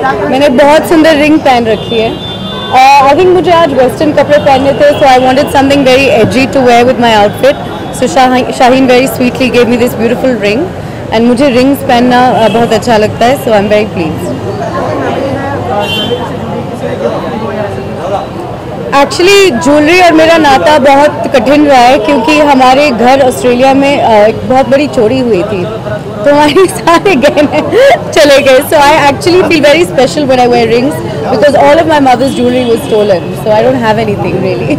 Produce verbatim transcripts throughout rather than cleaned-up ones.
मैंने बहुत सुंदर रिंग पहन रखी है। आई थिंक मुझे आज वेस्टर्न कपड़े पहनने थे, so I wanted something very edgy to wear with my outfit. So Shaheen very sweetly gave me this beautiful ring and मुझे रिंग्स पहनना uh, बहुत अच्छा लगता है, so I am very pleased. Actually jewellery और मेरा नाता बहुत कठिन रहा है, क्योंकि हमारे घर ऑस्ट्रेलिया में एक बहुत बड़ी चोरी हुई थी, तो हमारे सारे गहने चले गए। So I actually feel very special when I wear rings because all of my mother's jewellery was stolen, so I don't have anything really.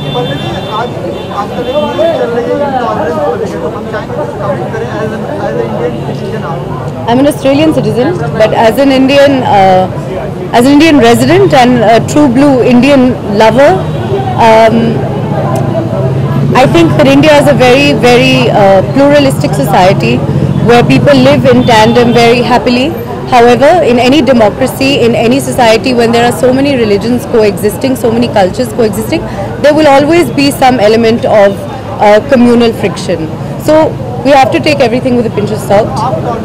I'm an Australian citizen, but as an Indian, uh, as an Indian resident and a true blue Indian lover, um, I think that India is a very, very uh, pluralistic society where people live in tandem very happily. However, in any democracy, in any society, when there are so many religions coexisting, so many cultures coexisting, there will always be some element of uh, communal friction. So we have to take everything with a pinch of salt.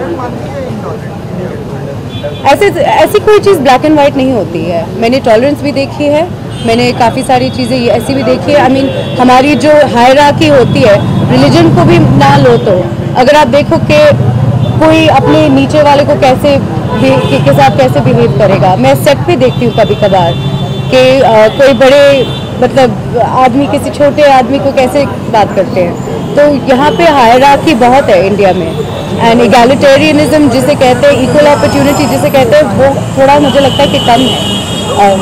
ऐसे ऐसी कोई चीज़ black and white नहीं होती है। मैंने tolerance भी देखी है, मैंने काफ़ी सारी चीज़ें ऐसी भी देखी है। आई मीन हमारी जो हायरार्की होती है, रिलीजन को भी ना लो तो अगर आप देखो कि कोई अपने नीचे वाले को कैसे के, के साथ कैसे बिहेव करेगा। मैं सेट पे देखती हूँ कभी कभार कि आ, कोई बड़े मतलब आदमी किसी छोटे आदमी को कैसे बात करते हैं। तो यहाँ पे हायरार्की बहुत है इंडिया में, एंड इगैलिटेरियनिज्म जिसे कहते हैं, इक्वल अपॉर्चुनिटी जिसे कहते हैं, वो थोड़ा मुझे लगता है कि कम है।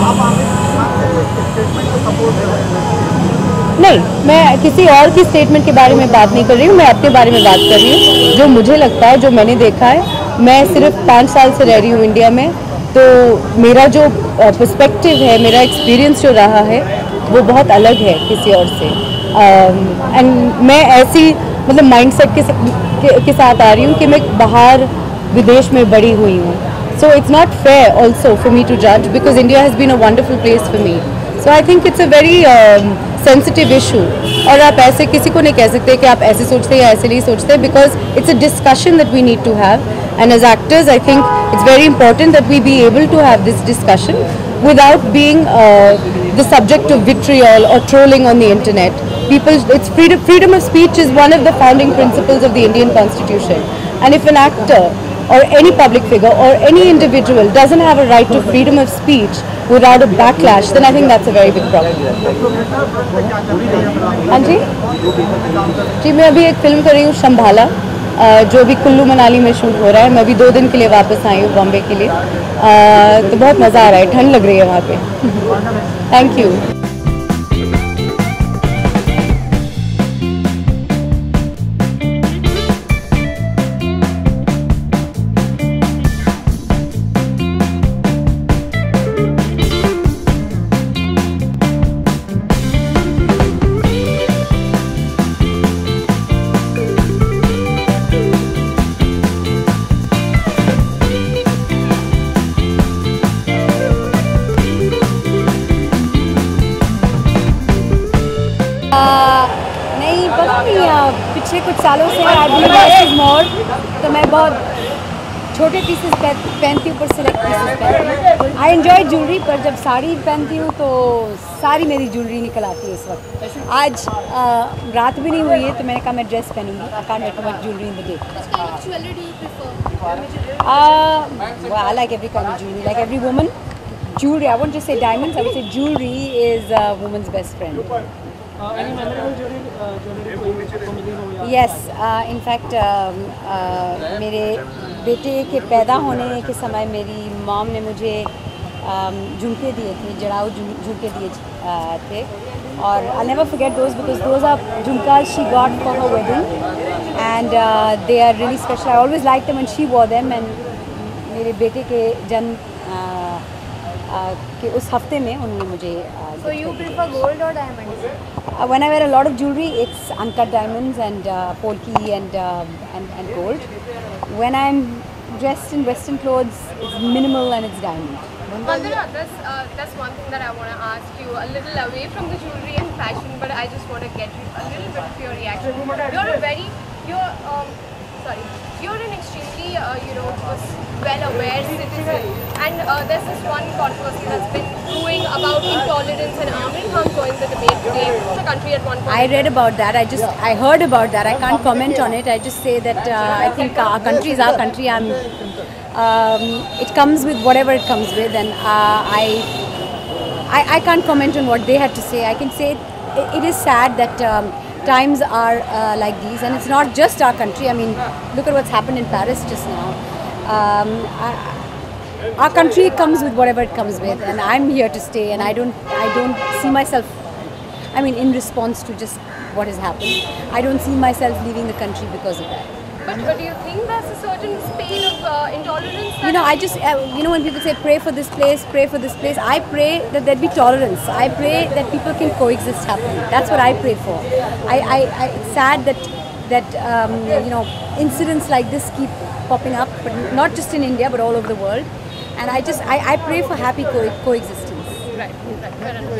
नहीं, मैं किसी और की स्टेटमेंट के बारे में बात नहीं कर रही हूँ, मैं अपने बारे में बात कर रही हूँ। जो मुझे लगता है, जो मैंने देखा है, मैं सिर्फ पाँच साल से रह रही हूँ इंडिया में, तो मेरा जो पर्सपेक्टिव है, मेरा एक्सपीरियंस जो रहा है, वो बहुत अलग है किसी और से। एंड uh, मैं ऐसी मतलब माइंडसेट के, के के साथ आ रही हूँ कि मैं बाहर विदेश में बड़ी हुई हूँ। So it's not fair also for me to जज because India has been a wonderful place for me. So I think it's a very sensitive issue, और आप ऐसे किसी को नहीं कह सकते कि आप ऐसे सोचते या ऐसे नहीं सोचते, because it's a discussion that we need to have, and as actors I think it's very important that we be able to have this discussion without being uh, the subject of vitriol or trolling on the internet. People, it's freedom, freedom of speech is one of the founding principles of the Indian Constitution. And if an actor or any public figure or any individual doesn't have a right to freedom of speech without a backlash, then I think that's a very big problem. हाँ जी जी मैं अभी एक film कर रही हूँ शंभाला, जो अभी कुल्लू मनाली में शूट हो रहा है। मैं अभी दो दिन के लिए वापस आई हूँ बॉम्बे के लिए, तो बहुत मज़ा आ रहा है, ठंड लग रही है वहाँ पे। Thank you. नहीं पता नहीं, पिछले कुछ सालों से I believe less is more, तो मैं बहुत छोटे पीसेस पहनती हूँ, पर सिलेक्ट पीसेस पहनती हूँ। आई एंजॉय ज्वेलरी, पर जब साड़ी पहनती हूँ तो सारी मेरी ज्वेलरी निकल आती है इस वक्त। आज आ, रात भी नहीं हुई है, तो मैंने कहा मैं ड्रेस पहनूंगी। I can't wear too much jewellery in the day. I like every kind of jewellery, like every woman. Jewelry, I won't just say diamonds, I would say jewelry is a woman's best friend. Uh, any memorable jewelry, uh, jewelry आपको मिली हो या? Yes, uh, in fact uh, uh, मेरे बेटे के पैदा होने के समय मेरी मॉम ने मुझे um, झुमके दिए थे, जड़ाऊ झुमके दिए uh, थे, और I'll never forget those because those are jhumkas she got for her wedding and uh, they are really special. I always liked them when she wore them, and मेरे बेटे के जन्म uh, Uh, कि उस हफ्ते में उन्होंने मुझे uh, So you prefer gold or diamonds? Uh, when I wear a lot of jewelry, it's uncut diamonds and uh, polki and, uh, and and gold. When I'm dressed in Western clothes, it's minimal and it's diamond. Mandira, that's uh, that's one thing that I want to ask you, a little away from the jewelry and fashion, but I just want to get you a little bit of your reaction. You're a very, you're um, sorry, you're an extremely, uh, you know, well-aware citizen, and uh, there's this one controversy that's been brewing about intolerance, and Amir Khan joined the debate today in the country at one point. I read about that. I just I heard about that. I can't comment on it. I just say that uh, I think our country is our country. I'm. Um, it comes with whatever it comes with, and uh, I, I I can't comment on what they had to say. I can say it, it is sad that um, times are uh, like these, and it's not just our country. I mean, look at what's happened in Paris just now. Um, I, our country comes with whatever it comes with, and I'm here to stay. And I don't I don't see myself. I mean, in response to just what has happened, I don't see myself leaving the country because of that. But, but do you think there's a certain spate of uh, intolerance? You know, I just, uh, you know, when people say pray for this place, pray for this place, I pray that there be tolerance. I pray that people can coexist happily. That's what I pray for. I, I, I it's sad that, that um, you know, incidents like this keep popping up, but not just in India, but all over the world. And I just, I, I pray for happy co coexistence. Right, right, fair enough.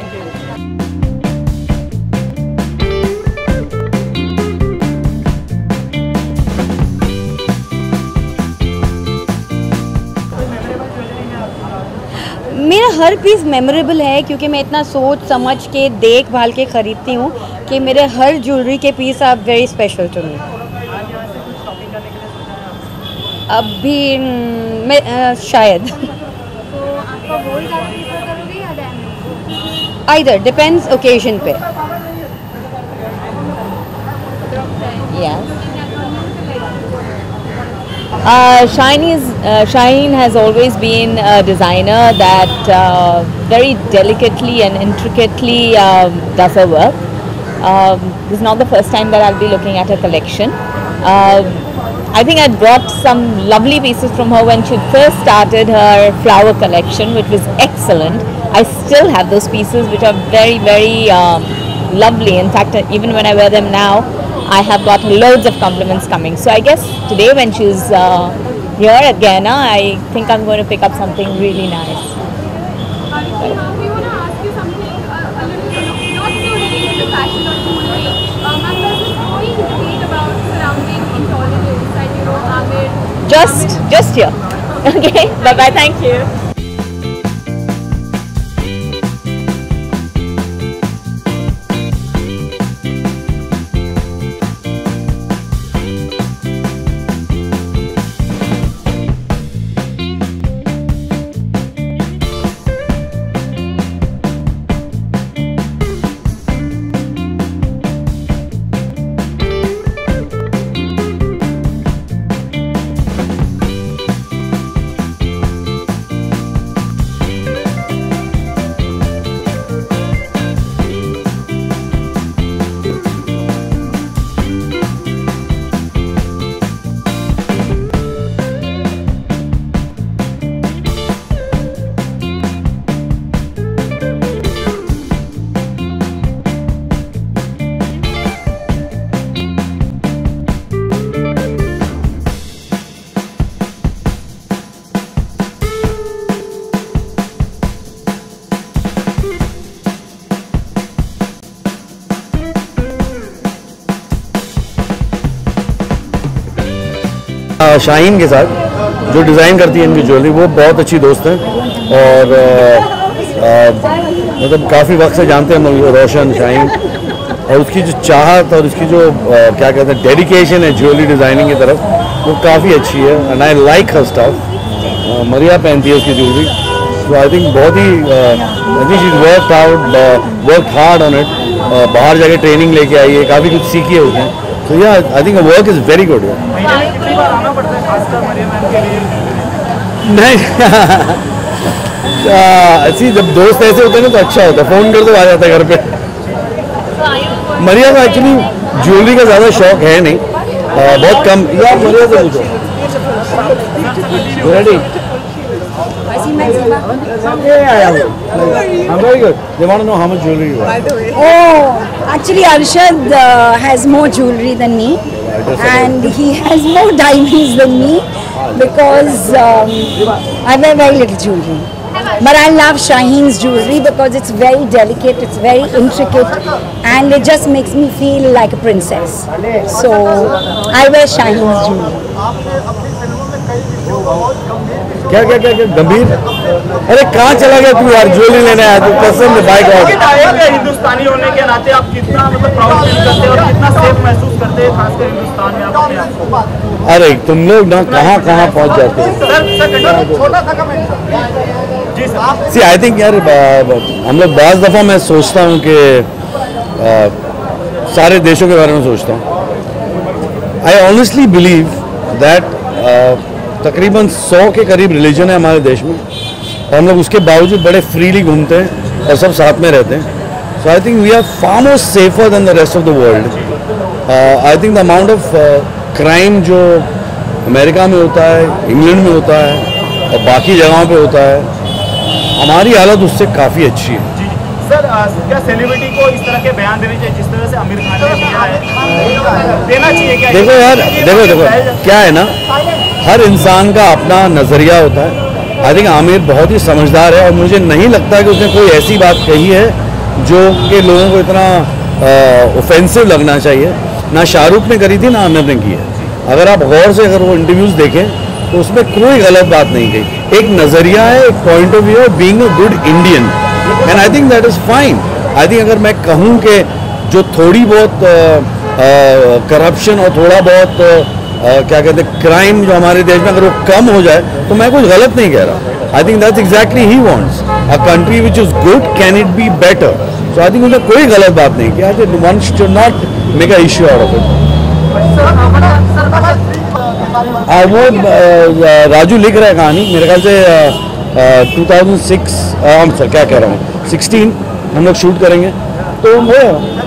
मेरा हर piece memorable है क्योंकि मैं इतना सोच समझ के देख भाल के ख़रीदती हूँ कि मेरे हर ज्वेलरी के piece are very special to me. अभी मैं आ, शायद आइदर डिपेंड्स ओकेजन पे। Uh, Shine, is, uh, Shine has always been a designer that uh, very delicately and intricately um, does her work. Um, this is not the first time that I'll be looking at her collection. Um, I think I brought some lovely pieces from her when she first started her flower collection, which was excellent. I still have those pieces, which are very, very um, lovely. In fact, even when I wear them now, I have got loads of compliments coming. So I guess today when she's uh, here at Gehna, I think I'm going to pick up something really nice. Arshad, now we want to ask you something uh, a little, not so related to fashion or jewelry. Um, and there's this growing debate about surrounding intolerance and, you know, Amir. Just, Amir. just here. Okay, bye-bye, thank you. Shaheen के साथ जो design करती है इनकी jewellery, वो बहुत अच्छी दोस्त हैं और मतलब काफ़ी वक्त से जानते हैं रोशन शाहीन, और उसकी जो चाहत और उसकी जो आ, क्या कहते हैं डेडिकेशन है ज्वेलरी डिज़ाइनिंग की तरफ, वो काफ़ी अच्छी है। एंड आई लाइक हर स्टफ। मरिया पहनती है उसकी ज्वेलरी, तो आई थिंक बहुत ही I think she is work out work hard on it. बाहर जाके ट्रेनिंग लेके आई है, काफ़ी कुछ सीखी है उसने। So yeah, I think the work is very good. नहीं, ऐसी जब दोस्त ऐसे होते हैं ना तो अच्छा होता है, फ़ोन कर दो आ जाता है घर पे। मरिया को एक्चुअली ज्वेलरी का ज़्यादा शौक है नहीं, आ, बहुत कम। यार मरिया से पूछो। Ready? I'm very good. They want to know how much jewelry you have. Oh, actually Arshad uh, has more jewelry than me, and he has more diamonds than me because um, I wear very little jewelry. Have but I love Shaheen's jewelry because it's very delicate, it's very intricate, and it just makes me feel like a princess. So I wear Shaheen's jewelry. क्या क्या क्या क्या गंभीर? अरे कहाँ चला गया तू यार? ज्वेलरी लेने आया तू? कसम से बाइक आउट। हिंदुस्तानी होने के नाते आप कितना मतलब प्राउड फील करते हैं और कितना सेफ महसूस करते हैं, खासकर हिंदुस्तान में आप अपने आप को? अरे तुम लोग ना कहाँ कहाँ पहुँच जाते हो। सी आई थिंक यार हम लोग बाज़ दफ़ा मैं सोचता हूँ कि सारे देशों के बारे में सोचता हूँ। आई ऑनेस्टली बिलीव दैट तकरीबन सौ के करीब रिलीजन है हमारे देश में और हम लोग उसके बावजूद बड़े फ्रीली घूमते हैं और सब साथ में रहते हैं। So I think we are far more safer than the rest of the world. I think the amount of crime जो अमेरिका में होता है, इंग्लैंड में होता है और बाकी जगहों पे होता है, हमारी हालत उससे काफ़ी अच्छी है। सर क्या सेलिब्रिटी को इस तरह के बयान देने चाहिए जिस तरह से आमिर खान ने दिया है, देना चाहिए क्या? देखो यार, देखो देखो क्या है ना, हर इंसान का अपना नज़रिया होता है। आई थिंक आमिर बहुत ही समझदार है और मुझे नहीं लगता कि उसने कोई ऐसी बात कही है जो कि लोगों को इतना ऑफेंसिव लगना चाहिए। ना शाहरुख ने करी थी ना आमिर ने की है। अगर आप गौर से अगर वो इंटरव्यूज़ देखें तो उसमें कोई गलत बात नहीं कही। एक नज़रिया है, एक पॉइंट ऑफ व्यू है, being a good Indian, and I think that is fine. I think अगर मैं कहूँ कि जो थोड़ी बहुत करप्शन और थोड़ा बहुत Uh, क्या कहते हैं क्राइम जो हमारे देश में अगर वो कम हो जाए तो मैं कुछ गलत नहीं कह रहा। I think that's exactly he wants a country which is good can it be better. So I think उसने कोई गलत बात नहीं की। I think one should not make a issue out of it. वो राजू लिख रहा है कहानी, मेरे ख्याल से टू थाउजेंड सिक्स हम सर क्या कह रहा हूँ सिक्सटीन हम लोग शूट करेंगे तो वो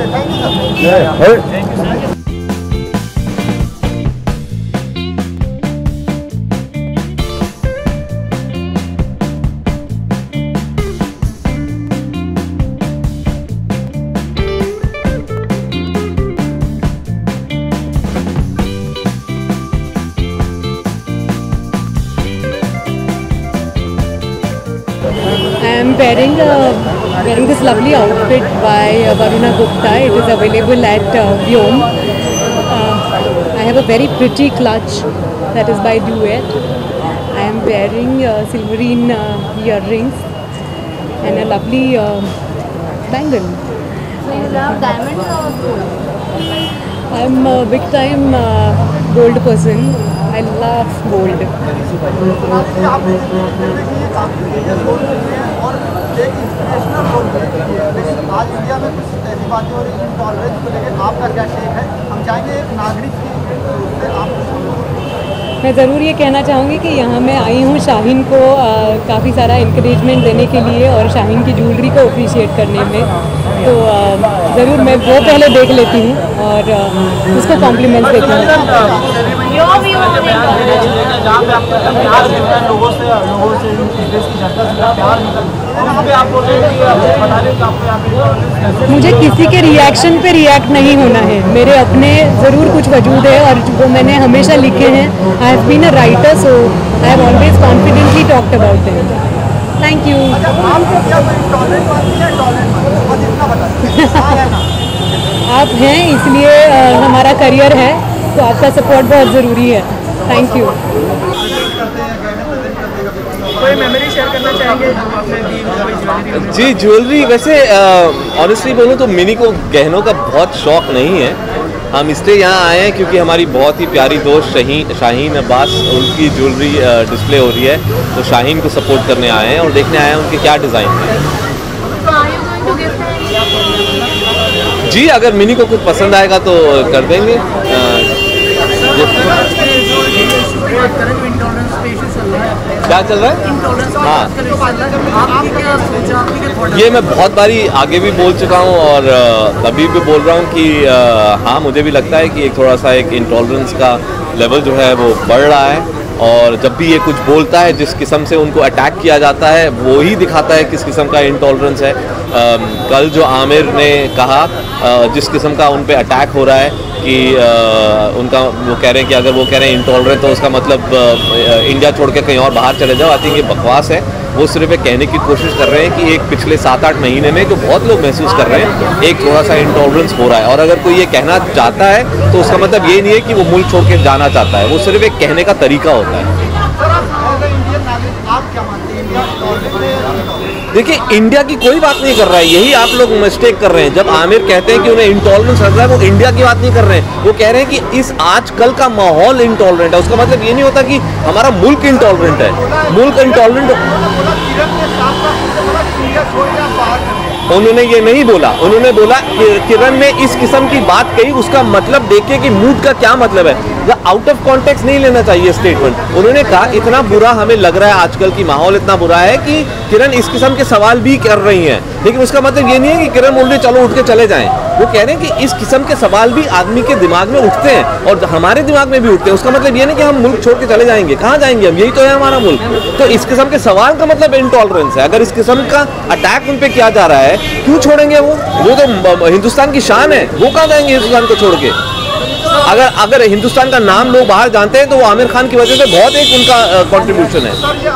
I am wearing uh, wearing this lovely outfit by uh, Varuna Gupta. It is available at uh, Vyom. Uh, I have a very pretty clutch that is by Duet. I am wearing uh, silverine uh, earrings and a lovely uh, bangle. Do you love diamond or gold? I am a big time uh, gold person. I love gold. एक inspirational role लेकिन आज India में कुछ ऐसी बातें हो रही हैं इंटॉलरेंस को लेकर, आपका क्या टेक है? हम चाहेंगे एक नागरिक की से आप। मैं ज़रूर ये कहना चाहूँगी कि यहाँ मैं आई हूँ शाहीन को काफ़ी सारा इंकरेजमेंट देने के लिए और शाहीन की ज्वेलरी को अप्रिशिएट करने में। तो ज़रूर मैं वो पहले देख लेती हूँ और उसको कॉम्प्लीमेंट्स देती हूँ। मुझे किसी के रिएक्शन पे रिएक्ट नहीं होना है, मेरे अपने ज़रूर कुछ वजूद है और वो मैंने हमेशा लिखे हैं। I have been a writer so I have always confidently talked about them. Thank you. आप हैं इसलिए हमारा करियर है, तो आपका सपोर्ट बहुत ज़रूरी है। Thank you. कोई मेमोरी शेयर करना चाहेंगे आपने दी ज्वेलरी? जी ज्वेलरी वैसे ऑनेस्टली बोलूँ तो मिनी को गहनों का बहुत शौक नहीं है। हम इसलिए यहाँ आए हैं क्योंकि हमारी बहुत ही प्यारी दोस्त शाहीन शाहीन अब्बास उनकी ज्वेलरी डिस्प्ले हो रही है, तो शाहीन को सपोर्ट करने आए हैं और देखने आए हैं उनके क्या डिज़ाइन है। जी अगर मिनी को कुछ पसंद आएगा तो कर देंगे। क्या चल रहा है? हाँ ये मैं बहुत बारी आगे भी बोल चुका हूँ और अभी भी बोल रहा हूँ कि हाँ मुझे भी लगता है कि एक थोड़ा सा एक इंटॉलरेंस का लेवल जो है वो बढ़ रहा है और जब भी ये कुछ बोलता है जिस किस्म से उनको अटैक किया जाता है वो ही दिखाता है किस किस्म का इंटॉलरेंस है। आ, कल जो आमिर ने कहा आ, जिस किस्म का उन पे अटैक हो रहा है कि आ, उनका वो कह रहे हैं कि अगर वो कह रहे हैं इंटॉलरेंट तो उसका मतलब आ, इंडिया छोड़ के कहीं और बाहर चले जाओ। आई थिंक ये बकवास है। वो सिर्फ एक कहने की कोशिश कर रहे हैं कि एक पिछले सात आठ महीने में जो बहुत लोग महसूस कर रहे हैं एक थोड़ा सा इंटॉलरेंस हो रहा है, और अगर कोई ये कहना चाहता है तो उसका मतलब ये नहीं है कि वो मुल्क छोड़ के जाना चाहता है, वो सिर्फ एक कहने का तरीका होता है। देखिए, इंडिया की कोई बात नहीं कर रहा है, यही आप लोग मिस्टेक कर रहे हैं। जब आमिर कहते हैं कि उन्हें इंटॉलरेंस लग रहा है, वो इंडिया की बात नहीं कर रहे हैं, वो कह रहे हैं कि इस आजकल का माहौल इंटॉलरेंट है। उसका मतलब ये नहीं होता कि हमारा मुल्क इंटॉलरेंट है। मुल्क इंटॉलरेंट उन्होंने ये नहीं बोला, उन्होंने बोला कि किरण ने इस किस्म की बात कही, उसका मतलब देखिए कि मूड का क्या मतलब है, या आउट ऑफ कॉन्टेक्स्ट नहीं लेना चाहिए स्टेटमेंट। उन्होंने कहा इतना बुरा हमें लग रहा है, आजकल की माहौल इतना बुरा है कि किरण इस किस्म के सवाल भी कर रही हैं, लेकिन उसका मतलब ये नहीं है कि किरण बोल रही चलो उठ के चले जाएं। वो कह रहे हैं कि इस किस्म के सवाल भी आदमी के दिमाग में उठते हैं, और हमारे दिमाग में भी उठते हैं। उसका मतलब ये नहीं कि हम मुल्क छोड़ के चले जाएंगे, कहाँ जाएंगे हम, यही तो है हमारा मुल्क। तो इस किस्म के सवाल का मतलब इंटॉलरेंस है। अगर इस किस्म का अटैक उन पे किया जा रहा है, क्यों छोड़ेंगे वो वो तो हिंदुस्तान की शान है, वो कहाँ जाएंगे हिंदुस्तान को छोड़ के। अगर अगर हिंदुस्तान का नाम लोग बाहर जानते हैं तो वो आमिर खान की वजह से बहुत एक उनका कंट्रीब्यूशन है।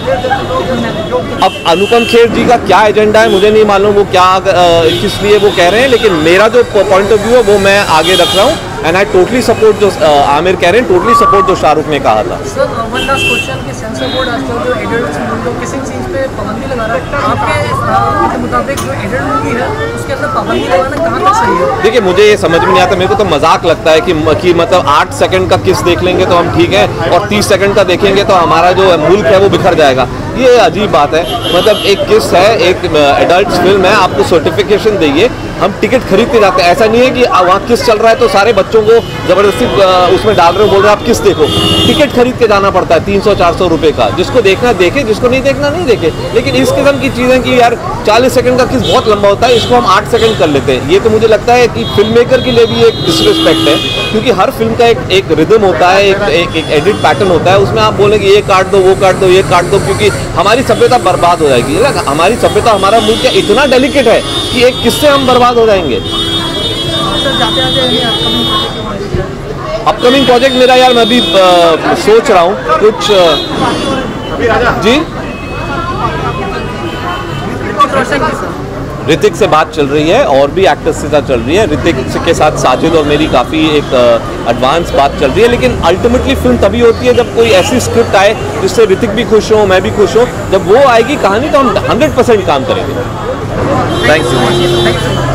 अब अनुपम खेर जी का क्या एजेंडा है मुझे नहीं मालूम, वो क्या किस लिए वो कह रहे हैं, लेकिन मेरा जो पॉइंट ऑफ व्यू है वो मैं आगे रख रहा हूँ। एंड आई टोटली सपोर्ट जो आमिर कह रहे हैं, टोटली सपोर्ट जो शाहरुख ने कहा था। सर, वन लास्ट क्वेश्चन कि सेंसर बोर्ड आजकल जो एडल्ट मूवी किसिंग सीन्स पे पाबंदी लगा रहा है, आपके के मुताबिक जो एडल्ट मूवी है उसके अंदर पाबंदी लगाना कहाँ तक सही है? देखिए, मुझे ये समझ में नहीं आता, मेरे को तो मजाक लगता है कि, कि मतलब आठ सेकंड का किस देख लेंगे तो हम ठीक है, और तीस सेकंड का देखेंगे तो हमारा जो मुल्क है वो बिखर जाएगा। ये अजीब बात है। मतलब एक किस है, एक एडल्ट फिल्म है, आपको सर्टिफिकेशन देंगे, हम टिकट खरीद के जाते हैं। ऐसा नहीं है कि वहाँ किस चल रहा है तो सारे बच्चों को जबरदस्ती उसमें डाल रहे हो, बोल रहे हैं आप किस देखो। टिकट खरीद के जाना पड़ता है तीन सौ चार सौ रुपए का, जिसको देखना देखे, जिसको नहीं देखना नहीं देखे। लेकिन इस किस्म की चीज़ें कि यार चालीस सेकंड का किस बहुत लंबा होता है, इसको हम आठ सेकंड कर लेते हैं, ये तो मुझे लगता है कि फिल्म मेकर के लिए भी एक डिसरिस्पेक्ट है, क्योंकि हर फिल्म का एक एक रिदम होता है, एक एक, एक एडिट पैटर्न होता है, उसमें आप बोलेंगे ये काट दो, वो काट दो, ये काट दो, क्योंकि हमारी सभ्यता बर्बाद हो जाएगी। हमारी सभ्यता, हमारा मुल्क इतना डेलिकेट है कि एक किससे हम बर्बाद हो जाएंगे। अपकमिंग प्रोजेक्ट मेरा यार मैं भी आ, सोच रहा हूँ कुछ आ, जी ऋतिक से बात चल रही है, और भी एक्टर्स के साथ चल रही है। ऋतिक के साथ साजिद और मेरी काफ़ी एक एडवांस बात चल रही है, लेकिन अल्टीमेटली फिल्म तभी होती है जब कोई ऐसी स्क्रिप्ट आए जिससे ऋतिक भी खुश हो, मैं भी खुश हूँ। जब वो आएगी कहानी तो हम हंड्रेड परसेंट काम करेंगे। Thank you.